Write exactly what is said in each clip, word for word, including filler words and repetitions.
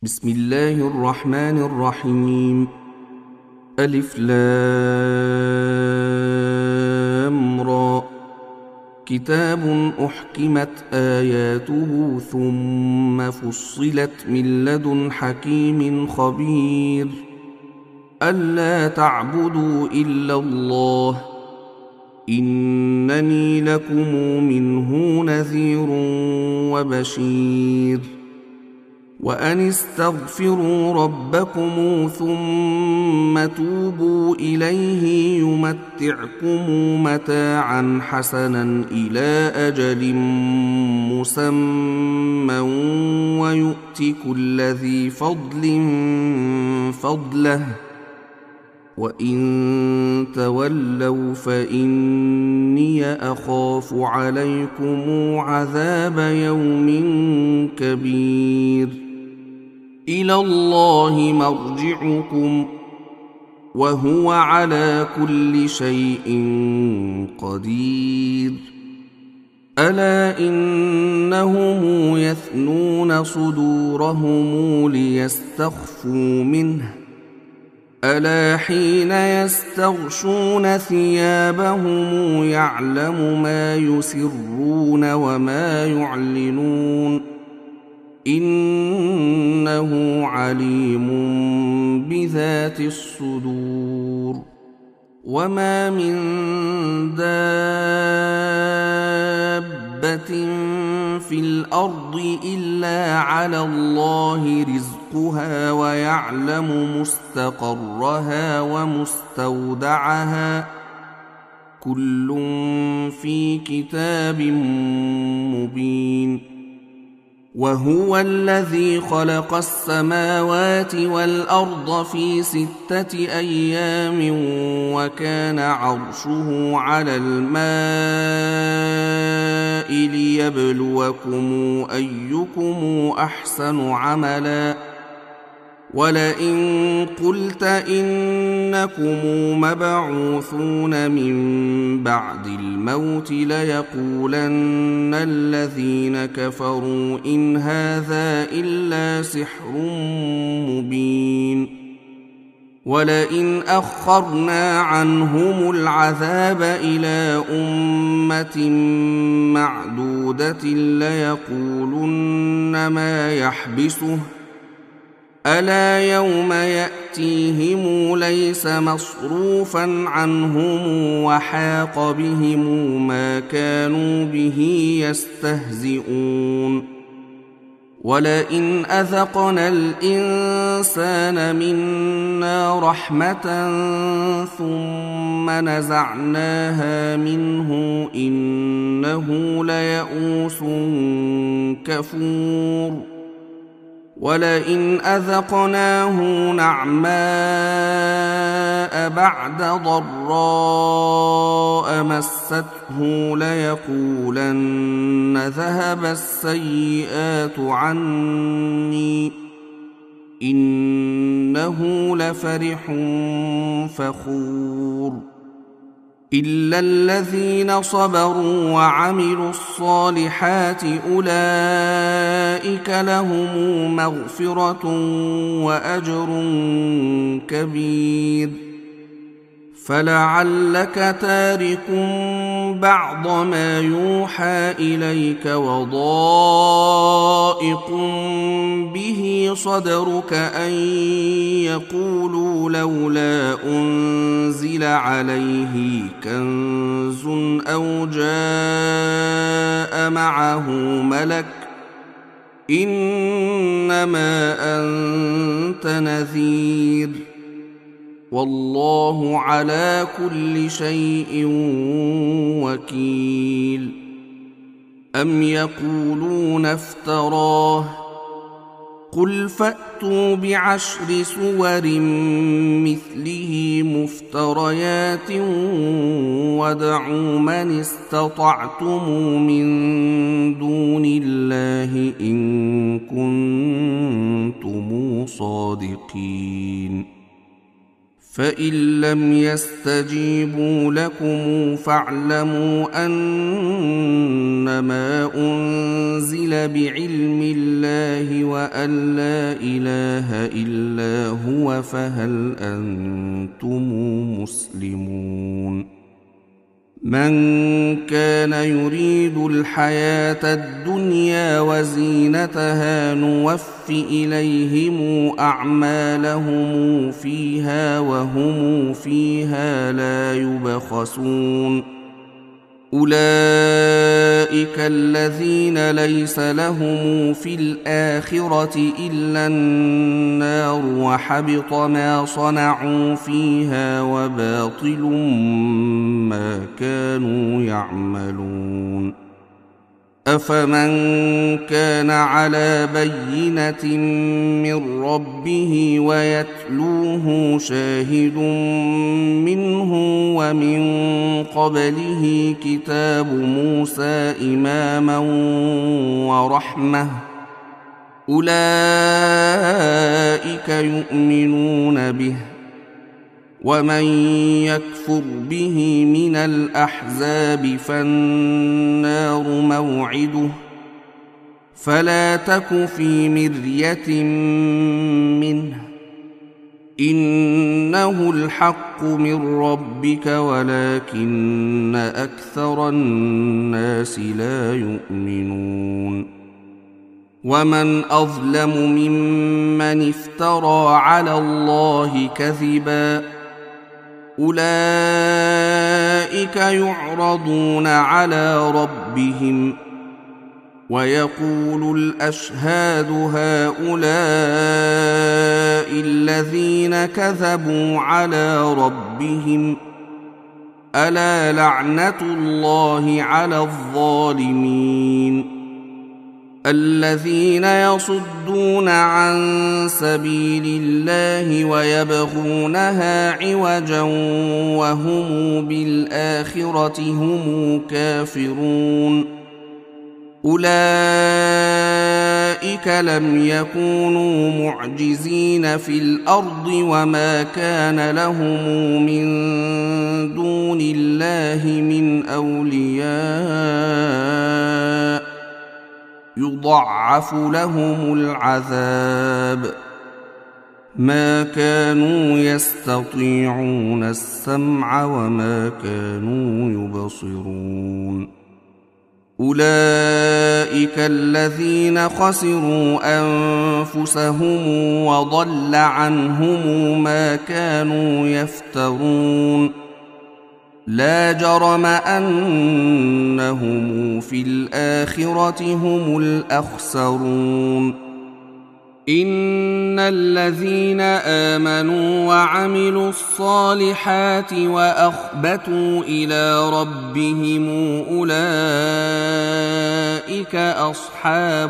بسم الله الرحمن الرحيم. ألف لام را. كتاب أحكمت آياته ثم فصلت من لدن حكيم خبير. ألا تعبدوا إلا الله إنني لكم منه نذير وبشير. وأن استغفروا ربكم ثم توبوا إليه يمتعكم متاعا حسنا إلى أجل مسمى ويؤت كل ذي فضل فضله وإن تولوا فإني أخاف عليكم عذاب يوم كبير. إلى الله مرجعكم وهو على كل شيء قدير. ألا إنهم يثنون صدورهم ليستخفوا منه ألا حين يستغشون ثيابهم يعلم ما يسرون وما يعلنون إنه عليم بذات الصدور. وما من دابة في الأرض إلا على الله رزقها ويعلم مستقرها ومستودعها كل في كتاب مبين. وهو الذي خلق السماوات والأرض في ستة أيام وكان عرشه على الماء ليبلوكم أيكم أحسن عملا. ولئن قلت إنكم مبعوثون من بعد الموت ليقولن الذين كفروا إن هذا إلا سحر مبين. ولئن أخرنا عنهم العذاب إلى أمة معدودة ليقولن ما يحبسه ألا يوم يأتيهم ليس مصروفا عنهم وحاق بهم ما كانوا به يستهزئون. ولئن أذقنا الإنسان منا رحمة ثم نزعناها منه إنه ليئوس كفور. ولئن أذقناه نعماء بعد ضراء مسته ليقولن ذهب السيئات عني إنه لفرح فخور. إلا الذين صبروا وعملوا الصالحات أولئك لهم مغفرة وأجر كبير. فلعلك تارك بعض ما يوحى إليك وضائق به صدرك أن يقولوا لولا أنزل عليه كنز أو جاء معه ملك إنما أنت نذير والله على كل شيء وكيل. أم يقولون افتراه قل فأتوا بعشر سور مثله مفتريات وادعوا من استطعتم من دون الله إن كنتم صادقين. فإن لم يستجيبوا لكم فاعلموا أنما أنزل بعلم الله وأن لا إله إلا هو فهل أنتم مسلمون. من كان يريد الحياة الدنيا وزينتها نوف إليهم أعمالهم فيها وهم فيها لا يبخسون. أولئك الذين ليس لهم في الآخرة إلا النار وحبط ما صنعوا فيها وباطل ما كانوا يعملون. أفمن كان على بينة من ربه ويتلوه شاهد منه ومن قبله كتاب موسى إماما ورحمة أولئك يؤمنون به. ومن يكفر به من الأحزاب فالنار موعده فلا تك في مرية منه إنه الحق من ربك ولكن أكثر الناس لا يؤمنون. ومن أظلم ممن افترى على الله كذبا أولئك يعرضون على ربهم ويقول الأشهاد هؤلاء الذين كذبوا على ربهم ألا لعنة الله على الظالمين. الذين يصدون عن سبيل الله ويبغونها عوجا وهم بالآخرة هم كافرون أولئك لم يكونوا معجزين في الأرض وما كان لهم من دون الله من أولياء يضاعف لهم العذاب ما كانوا يستطيعون السمع وما كانوا يبصرون. أولئك الذين خسروا أنفسهم وضل عنهم ما كانوا يفترون. لا جرم أنهم في الآخرة هم الأخسرون. إن الذين آمنوا وعملوا الصالحات وأخبتوا إلى ربهم أولئك أصحاب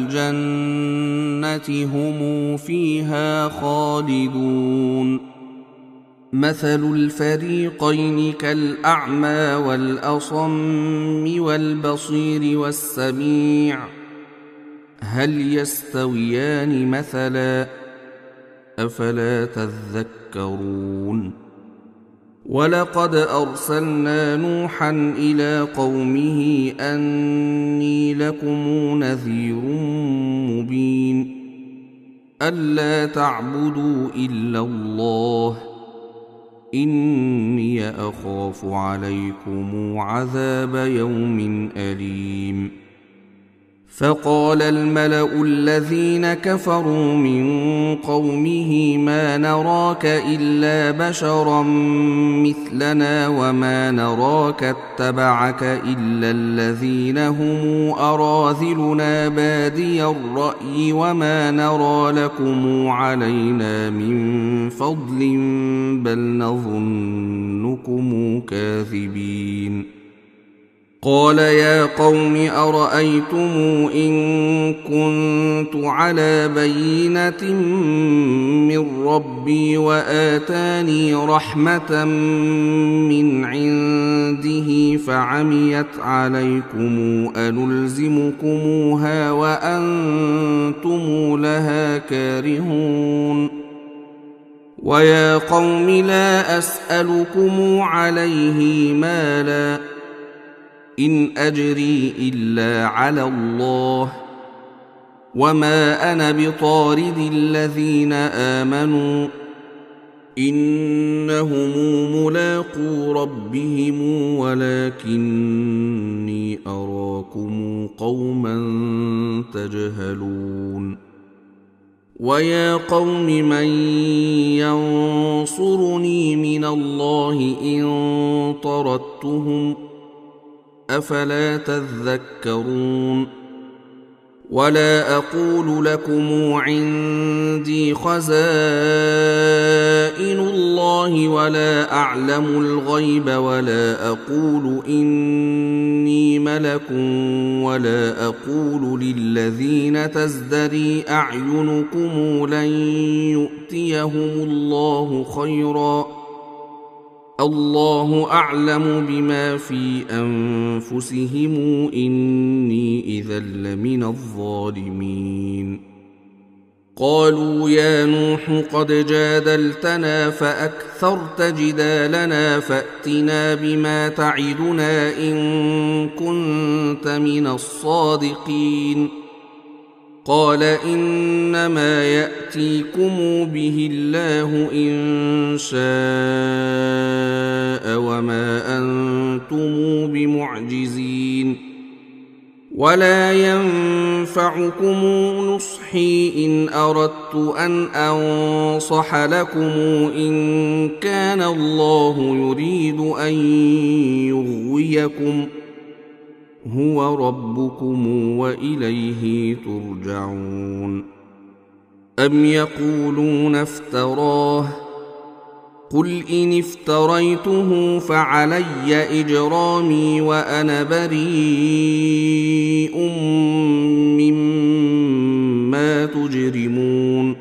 الجنة هم فيها خالدون. مثل الفريقين كالأعمى والأصم والبصير والسميع هل يستويان مثلا أفلا تذكرون. ولقد أرسلنا نوحا إلى قومه أني لكم نذير مبين ألا تعبدوا إلا الله إني أخاف عليكم عذاب يوم أليم. فقال الملأ الذين كفروا من قومه ما نراك إلا بشرا مثلنا وما نراك اتبعك إلا الذين هم أراذلنا بادي الرأي وما نرى لكم علينا من فضل بل نظنكم كاذبين. قال يا قوم أرأيتم إن كنت على بينة من ربي وآتاني رحمة من عنده فعميت عليكم أنلزمكموها وأنتم لها كارهون. ويا قوم لا أسألكم عليه مالا إن أجري إلا على الله وما أنا بطارد الذين آمنوا إنهم ملاقو ربهم ولكني أراكم قوما تجهلون ويا قوم من ينصرني من الله إن طردتهم أفلا تذكرون ولا أقول لكم عندي خزائن الله ولا أعلم الغيب ولا أقول إني ملك ولا أقول للذين تزدري أعينكم لن يؤتيهم الله خيرا الله أعلم بما في أنفسهم إني إذا لمن الظالمين قالوا يا نوح قد جادلتنا فأكثرت جدالنا فأتنا بما تعدنا إن كنت من الصادقين قال إنما يأتيكم به الله إن شاء وما أنتم بمعجزين ولا ينفعكم نصحي إن أردت أن أنصح لكم إن كان الله يريد أن يغويكم هو ربكم وإليه ترجعون أم يقولون افتراه قل إن افتريته فعلي إجرامي وأنا بريء مما تجرمون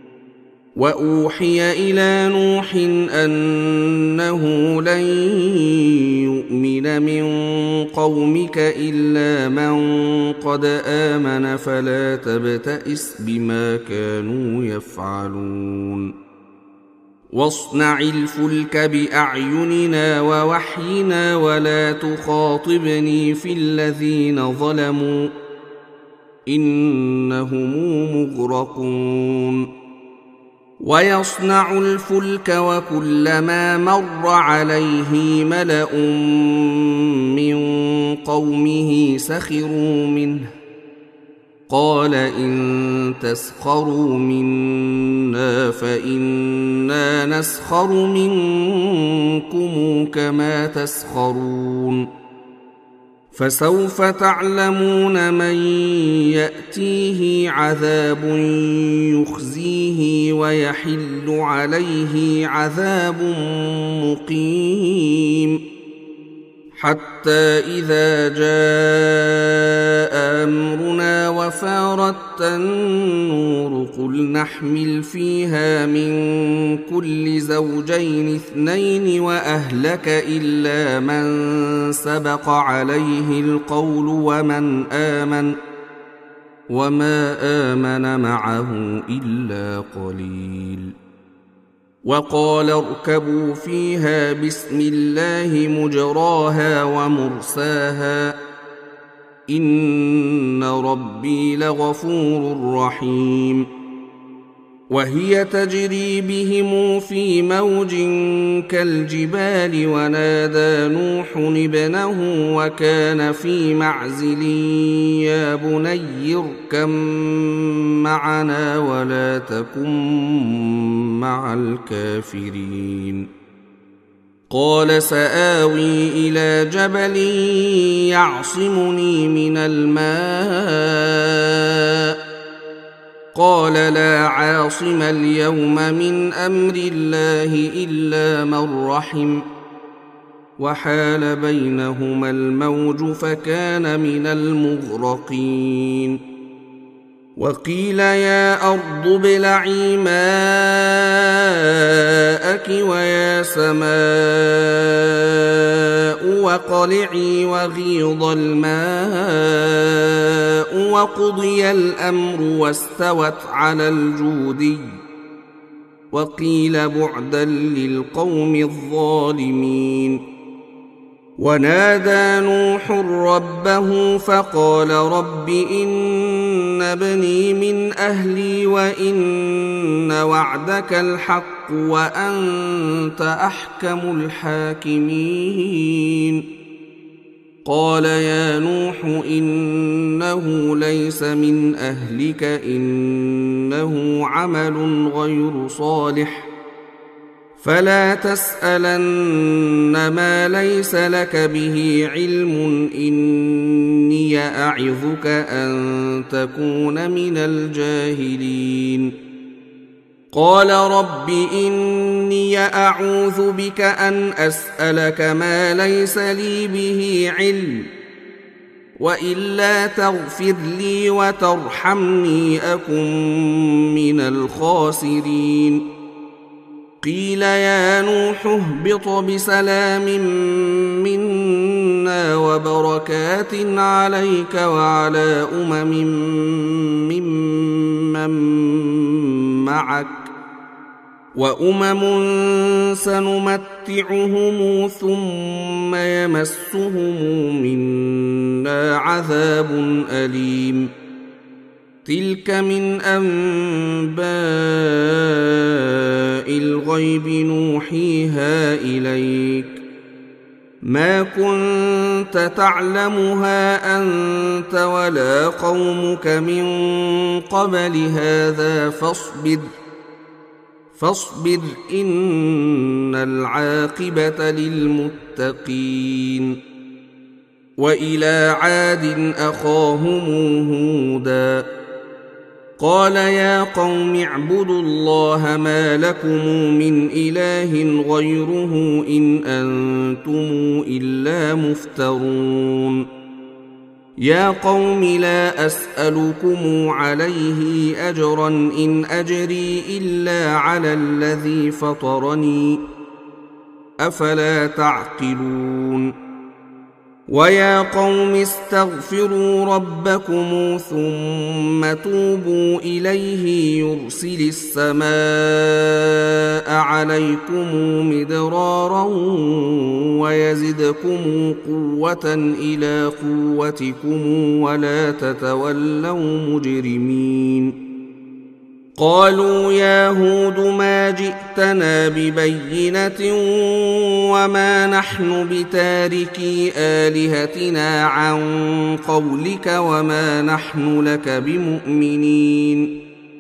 وأوحي إلى نوح أنه لن يؤمن من قومك إلا من قد آمن فلا تبتئس بما كانوا يفعلون واصنع الفلك بأعيننا ووحينا ولا تخاطبني في الذين ظلموا إنهم مغرقون ويصنع الفلك وكلما مر عليه ملأ من قومه سخروا منه قال إن تسخروا منا فإنا نسخر منكم كما تسخرون فسوف تعلمون من يأتيه عذاب يخزيه ويحل عليه عذاب مقيم حتى إذا جاء أمرنا وفارت النور قل نحمل فيها من كل زوجين اثنين وأهلك إلا من سبق عليه القول ومن آمن وما آمن معه إلا قليل وقال اركبوا فيها بسم الله مجراها ومرساها إن ربي لغفور رحيم وهي تجري بهم في موج كالجبال ونادى نوح ابنه وكان في معزل يا بني اركب معنا ولا تكن مع الكافرين قال سآوي إلى جبل يعصمني من الماء قال لا عاصم اليوم من أمر الله إلا من رحم وحال بينهما الموج فكان من المغرقين وقيل يا أرض ابلعي ماءك ويا سماء وقلعي وغيض الماء وقضي الأمر واستوت على الجودي وقيل بعدا للقوم الظالمين. ونادى نوح ربه فقال رب إن ابني من أهلي وإن وعدك الحق وأنت أحكم الحاكمين. قال يا نوح إنه ليس من أهلك إنه عمل غير صالح فلا تسألن ما ليس لك به علم إني أعظك أن تكون من الجاهلين. قال رب إني أعوذ بك أن أسألك ما ليس لي به علم وإلا تغفر لي وترحمني أكن من الخاسرين. قيل يا نوح اهبط بسلام منا وبركات عليك وعلى أمم ممن معك وأمم سنمتعهم ثم يمسهم منا عذاب أليم. تلك من أنباء الغيب نوحيها إليك ما كنت تعلمها أنت ولا قومك من قبل هذا فاصبر فاصبر إن العاقبة للمتقين. وإلى عاد أخاهم هودا قال يا قوم اعبدوا الله ما لكم من إله غيره إن أنتم إلا مفترون. يا قوم لا أسألكم عليه أجرا إن أجري إلا على الذي فطرني أفلا تعقلون. ويا قوم استغفروا ربكم ثم توبوا إليه يرسل السماء عليكم مدرارا ويزدكم قوة إلى قوتكم ولا تتولوا مجرمين. قالوا يا هود ما جئتنا ببينة وما نحن بتاركي آلهتنا عن قولك وما نحن لك بمؤمنين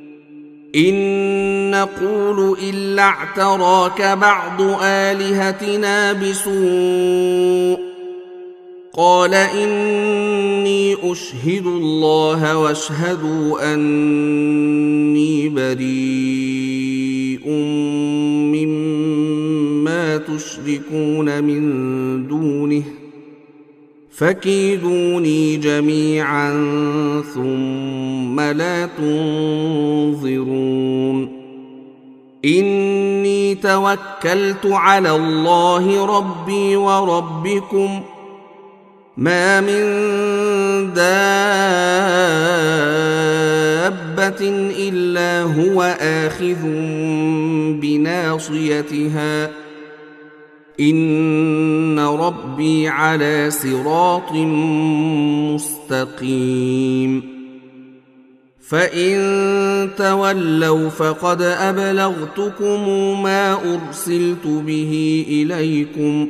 إن نقول إلا اعتراك بعض آلهتنا بسوء. قال إني أشهد الله واشهدوا أني بريء مما تشركون من دونه فكيدوني جميعا ثم لا تنظرون. إني توكلت على الله ربي وربكم ما من دابة إلا هو آخذ بناصيتها إن ربي على صراط مستقيم. فإن تولوا فقد أبلغتكم ما أرسلت به إليكم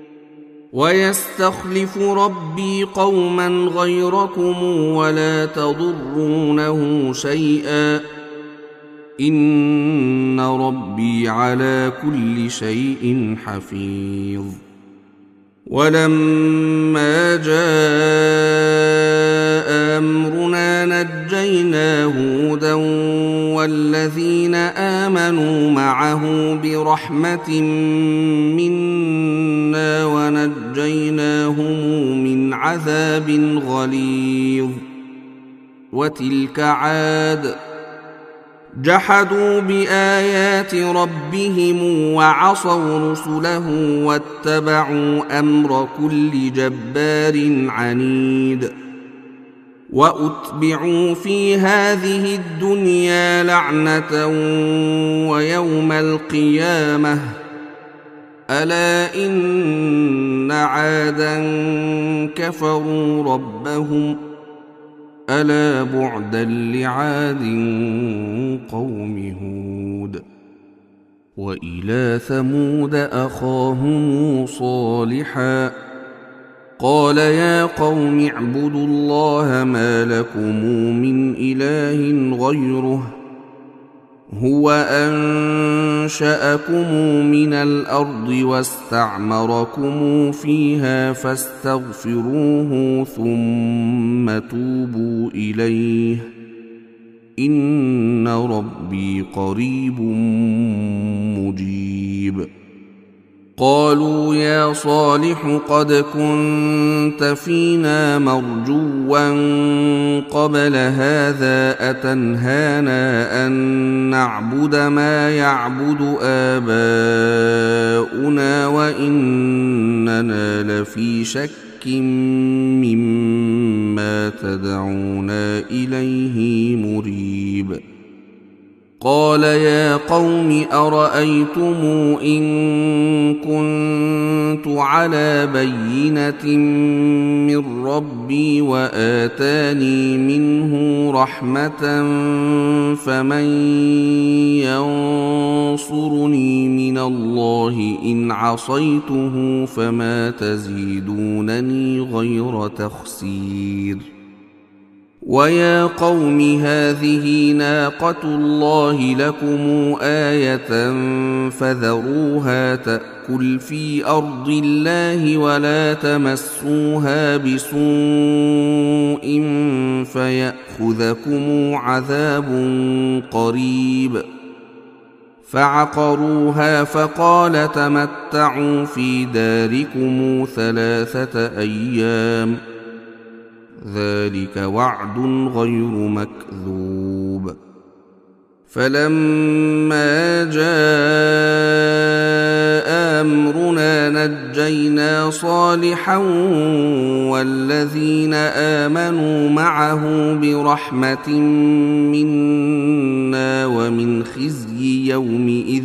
ويستخلف ربي قوما غيركم ولا تضرونه شيئا إن ربي على كل شيء حفيظ. ولما جاء أمرنا نجينا هودا والذين آمنوا معه برحمة منا ونجيناهم من عذاب غليظ. وتلك عاد جحدوا بآيات ربهم وعصوا رسله واتبعوا أمر كل جبار عنيد. وأتبعوا في هذه الدنيا لعنة ويوم القيامة ألا إن عادا كفروا ربهم ألا بعدا لعاد قوم هود. وإلى ثمود أخاهم صالحا قال يا قوم اعبدوا الله ما لكم من إله غيره هو أنشأكم من الأرض واستعمركم فيها فاستغفروه ثم توبوا إليه إن ربي قريب مجيب. قالوا يا صالح قد كنت فينا مرجوا قبل هذا أتنهانا أن نعبد ما يعبد آباؤنا وإننا لفي شك مما تدعونا إليه مريب. قال يا قوم أرأيتم إن كنت على بينة من ربي وآتاني منه رحمة فمن ينصرني من الله إن عصيته فما تزيدونني غير تخسير. ويا قوم هذه ناقة الله لكم آية فذروها تأكل في أرض الله ولا تمسوها بسوء فيأخذكم عذاب قريب. فعقروها فقال تمتعوا في داركم ثلاثة أيام ذلك وعد غير مكذوب. فلما جاء أمرنا نجينا صالحا والذين آمنوا معه برحمة منا ومن خزي يومئذ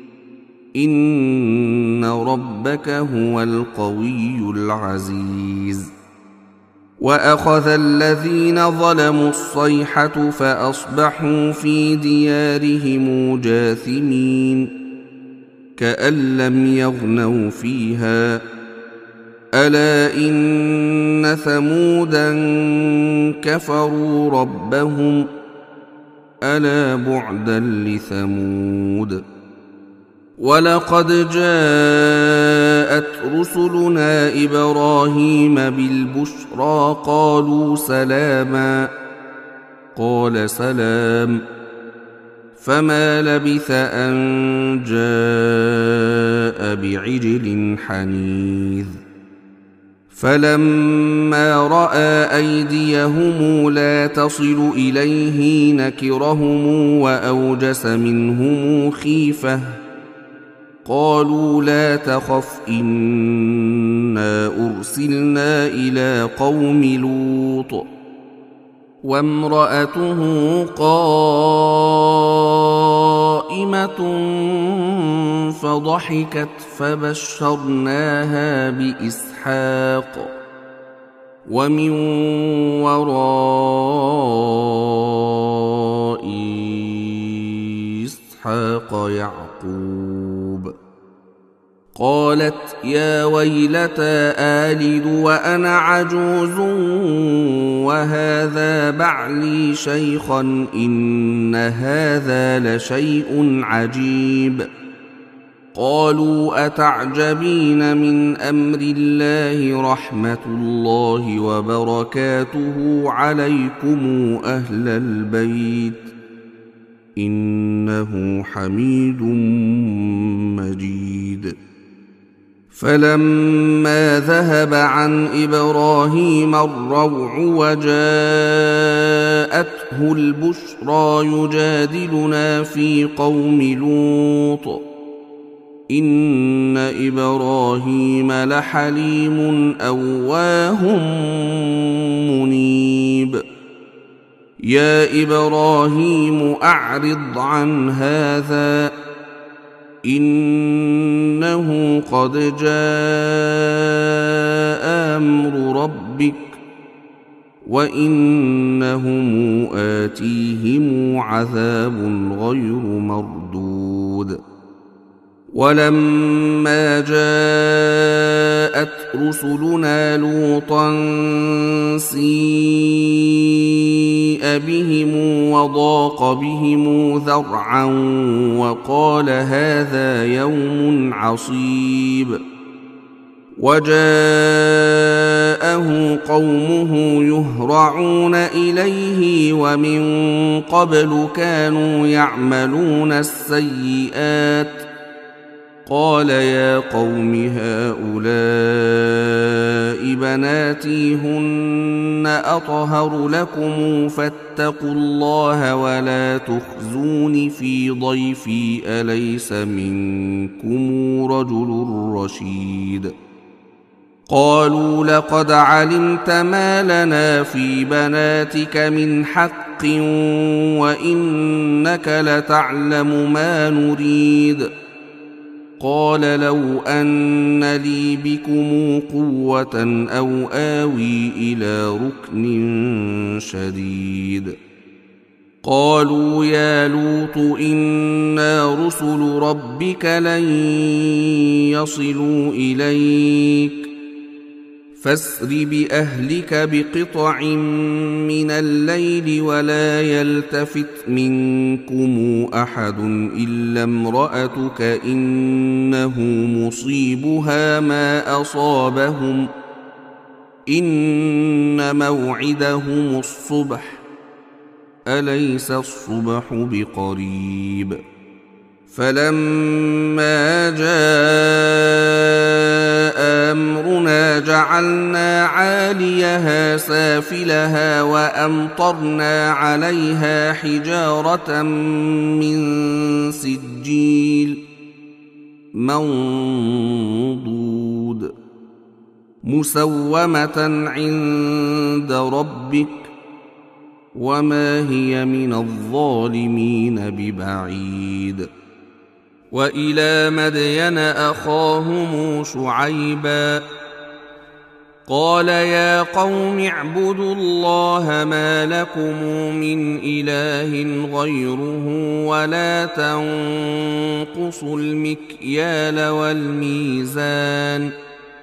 إن ربك هو القوي العزيز. وأخذ الذين ظلموا الصيحة فأصبحوا في ديارهم جاثمين كأن لم يغنوا فيها ألا إن ثمودا كفروا ربهم ألا بعدا لثمود. ولقد جاءت رسلنا إبراهيم بالبشرى قالوا سلاما قال سلام فما لبث أن جاء بعجل حنيذ. فلما رأى أيديهم لا تصل إليه نكرهم وأوجس منهم خيفة قالوا لا تخف إنا أرسلنا إلى قوم لوط وامرأته قائمة فضحكت فبشرناها بإسحاق ومن وراء إسحاق يعقوب. قالت يا ويلتى آلد وأنا عجوز وهذا بعلي شيخا إن هذا لشيء عجيب. قالوا أتعجبين من أمر الله رحمة الله وبركاته عليكم أهل البيت إنه حميد مجيد. فلما ذهب عن إبراهيم الروع وجاءته البشرى يجادلنا في قوم لوط إن إبراهيم لحليم أواه منيب. يا إبراهيم أعرض عن هذا إنه قد جاء أمر ربك وإنهم آتيهم عذاب غير مردود ولما جاءت رسلنا لوطا سيء بهم وضاق بهم ذرعا وقال هذا يوم عصيب وجاءه قومه يهرعون إليه ومن قبل كانوا يعملون السيئات قال يا قوم هؤلاء بناتي هن أطهر لكم فاتقوا الله ولا تخزون في ضيفي أليس منكم رجل رشيد قالوا لقد علمت ما لنا في بناتك من حق وإنك لتعلم ما نريد قال لو أن لي بكم قوة أو آوي إلى ركن شديد قالوا يا لوط إنا رسل ربك لن يصلوا إليك فاسر بأهلك بقطع من الليل ولا يلتفت منكم أحد إلا امرأتك إنه مصيبها ما أصابهم إن موعدهم الصبح أليس الصبح بقريب فلما جاء أمرنا جعلنا عاليها سافلها وأمطرنا عليها حجارة من سجيل منضود مسومة عند ربك وما هي من الظالمين ببعيد وإلى مدين أخاهم شعيبا قال يا قوم اعبدوا الله ما لكم من إله غيره ولا تنقصوا المكيال والميزان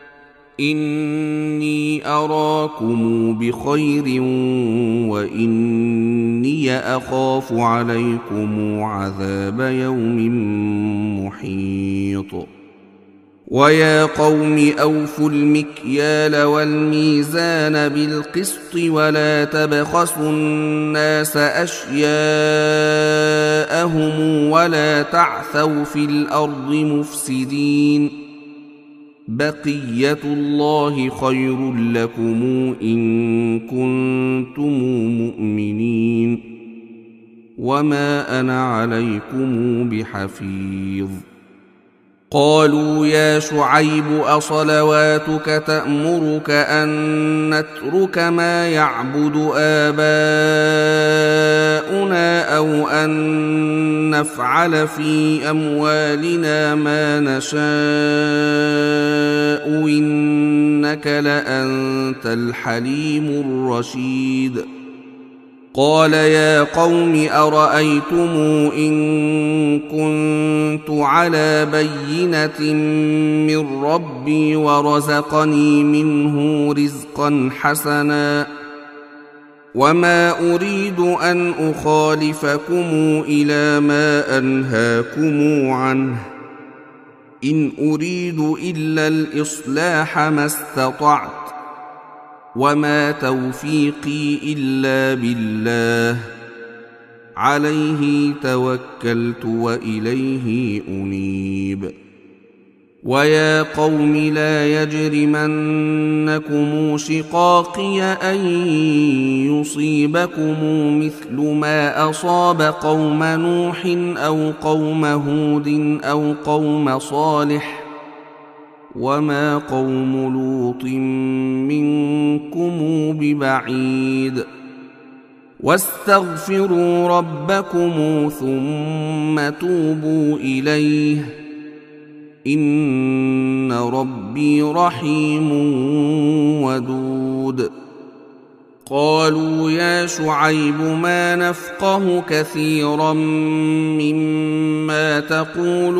إني أراكم بخير وإني أخاف عليكم عذاب يوم محيط ويا قوم أوفوا المكيال والميزان بالقسط ولا تبخسوا الناس أشياءهم ولا تعثوا في الأرض مفسدين بقية الله خير لكم إن كنتم مؤمنين وما أنا عليكم بحفيظ قالوا يا شعيب أصلواتك تأمرك أن نترك ما يعبد آباؤنا أو أن نفعل في أموالنا ما نشاء إنك لأنت الحليم الرشيد قال يا قوم أرأيتم إن كنت على بينة من ربي ورزقني منه رزقا حسنا وما أريد أن أخالفكم إلى ما أنهاكم عنه إن أريد إلا الإصلاح ما استطعت وما توفيقي إلا بالله عليه توكلت وإليه أنيب ويا قوم لا يجرمنكم شقاقي أن يصيبكم مثل ما أصاب قوم نوح أو قوم هود أو قوم صالح وما قوم لوط منكم ببعيد واستغفروا ربكم ثم توبوا إليه إن ربي رحيم ودود. قالوا يا شعيب ما نفقه كثيرا مما تقول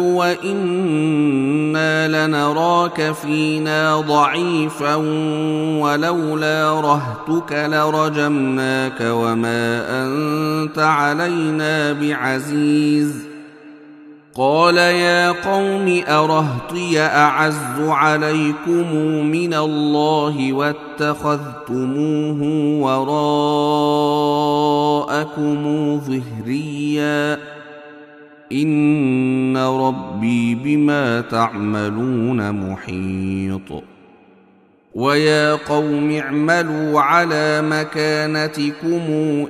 وإنا لنراك فينا ضعيفا ولولا رهتك لرجمناك وما أنت علينا بعزيز. قال يا قوم أرهطي أعز عليكم من الله واتخذتموه وراءكم ظهريا إن ربي بما تعملون محيط. ويا قوم اعملوا على مكانتكم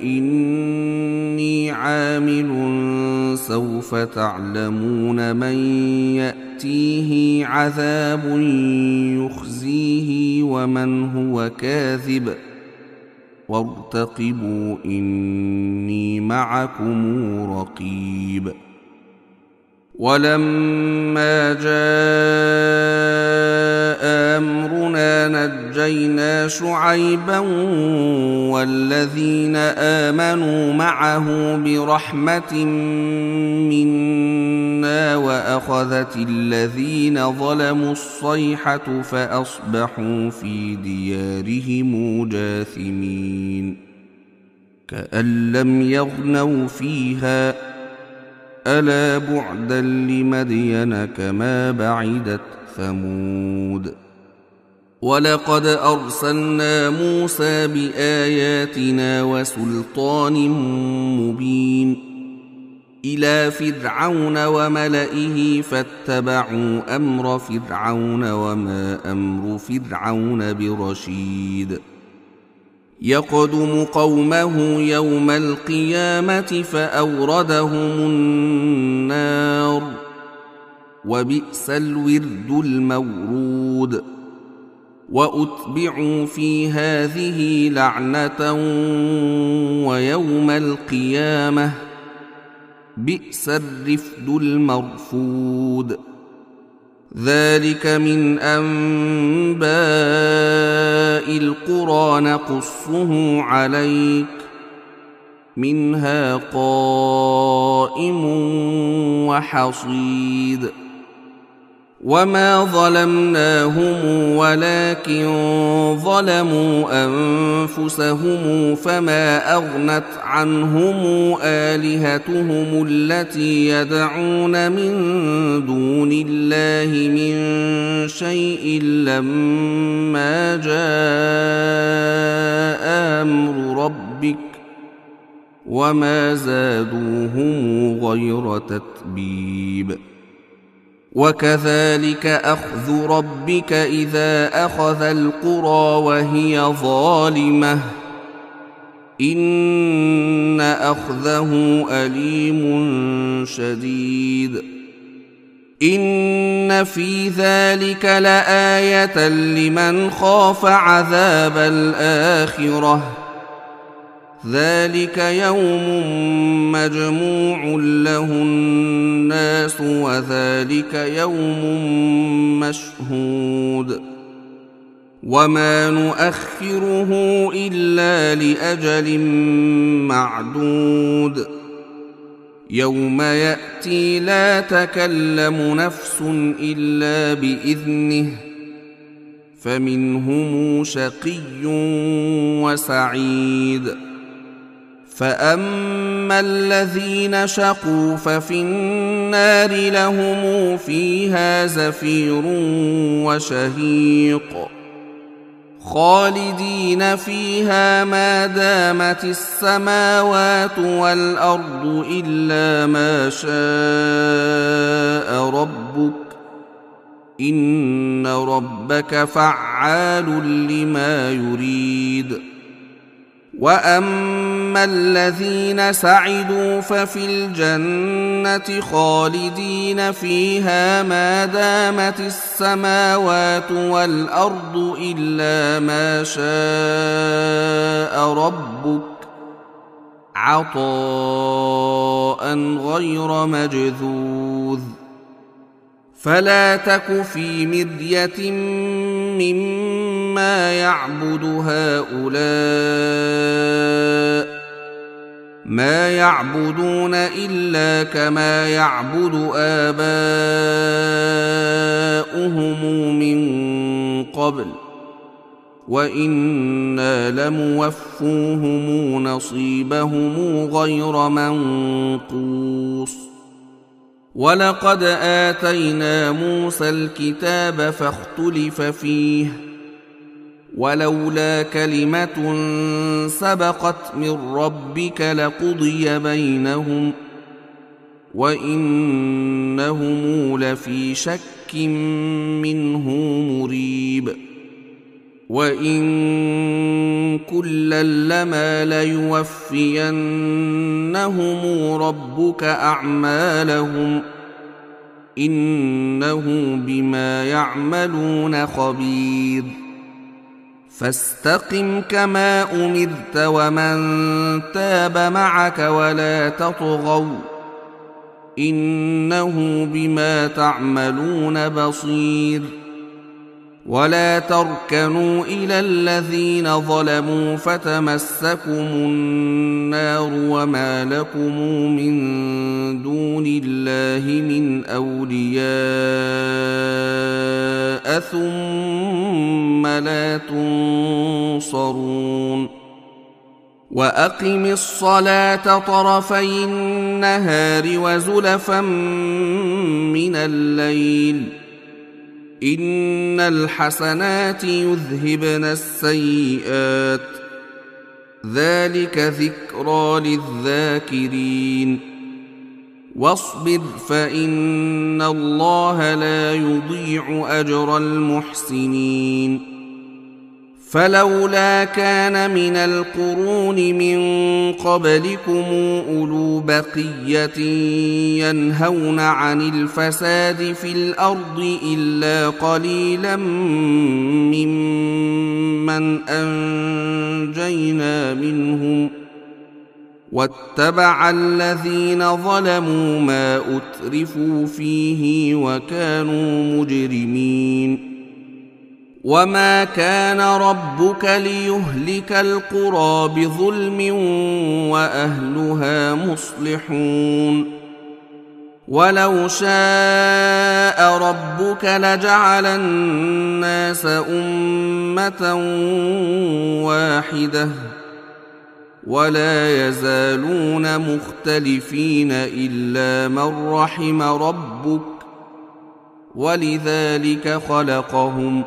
إني عامل سوف تعلمون من يأتيه عذاب يخزيه ومن هو كاذب وارتقبوا إني معكم رقيب. ولما جاء أمرنا نجينا شعيبا والذين آمنوا معه برحمة منا وأخذت الذين ظلموا الصيحة فأصبحوا في ديارهم جاثمين كأن لم يغنوا فيها ألا بعدا لمدين كما بعدت ثمود. ولقد أرسلنا موسى بآياتنا وسلطان مبين إلى فرعون وملئه فاتبعوا أمر فرعون وما أمر فرعون برشيد. يقدم قومه يوم القيامة فأوردهم النار وبئس الورد المورود. وأتبعوا في هذه لعنة ويوم القيامة بئس الرفد المرفود. ذلك من أنباء القرى نقصه عليك منها قائم وحصيد. وما ظلمناهم ولكن ظلموا أنفسهم فما أغنت عنهم آلهتهم التي يدعون من دون الله من شيء لما جاء أمر ربك وما زادوهم غير تتبيب. وكذلك أخذ ربك إذا أخذ القرى وهي ظالمة إن أخذه أليم شديد. إن في ذلك لآية لمن خاف عذاب الآخرة ذلك يوم مجموع له الناس وذلك يوم مشهود. وما نؤخره إلا لأجل معدود يوم يأتي لا تكلم نفس إلا بإذنه فمنهم شقي وسعيد. فأما الذين شقوا ففي النار لهم فيها زفير وشهيق خالدين فيها ما دامت السماوات والأرض إلا ما شاء ربك إن ربك فعال لما يريد. وأما الذين سعدوا ففي الجنة خالدين فيها ما دامت السماوات والأرض إلا ما شاء ربك عطاء غير مجذوذ فلا تك في مرية مما يعبد هؤلاء ما يعبدون إلا كما يعبد آباؤهم من قبل وإنا لموفوهم نصيبهم غير منقوص ولقد آتينا موسى الكتاب فاختلف فيه ولولا كلمة سبقت من ربك لقضي بينهم وإنهم لفي شك منه مريب وإن كلا لما ليوفينهم ربك أعمالهم إنه بما يعملون خبير فاستقم كما أمرت ومن تاب معك ولا تطغوا إنه بما تعملون بصير ولا تركنوا إلى الذين ظلموا فتمسكم النار وما لكم من دون الله من أولياء ثم لا تنصرون وأقم الصلاة طرفي النهار وزلفا من الليل إن الحسنات يذهبن السيئات ذلك ذكرى للذاكرين واصبر فإن الله لا يضيع أجر المحسنين فلولا كان من القرون من قبلكم أولو بقية ينهون عن الفساد في الأرض إلا قليلا ممن أنجينا منهم واتبع الذين ظلموا ما أترفوا فيه وكانوا مجرمين وما كان ربك ليهلك القرى بظلم وأهلها مصلحون ولو شاء ربك لجعل الناس أمة واحدة ولا يزالون مختلفين إلا من رحم ربك ولذلك خلقهم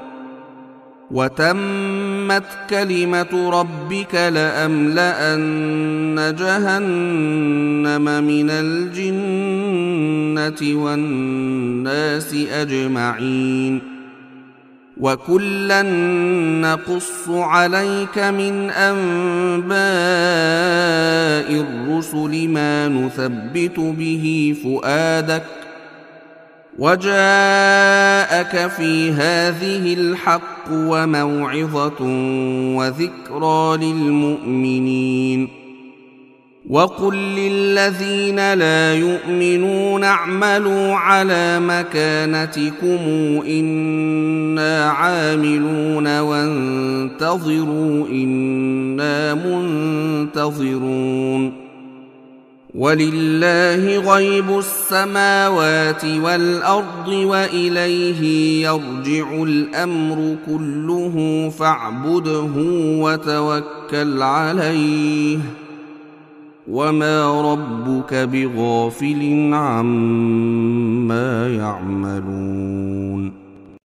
وتمت كلمة ربك لأملأن جهنم من الجنة والناس أجمعين وكلا نقص عليك من أنباء الرسل ما نثبت به فؤادك وجاءك في هذه الحق وموعظة وذكرى للمؤمنين وقل للذين لا يؤمنون اعملوا على مكانتكم إنا عاملون وانتظروا إنا منتظرون ولله غيب السماوات والأرض وإليه يرجع الأمر كله فاعبده وتوكل عليه وما ربك بغافل عما يعملون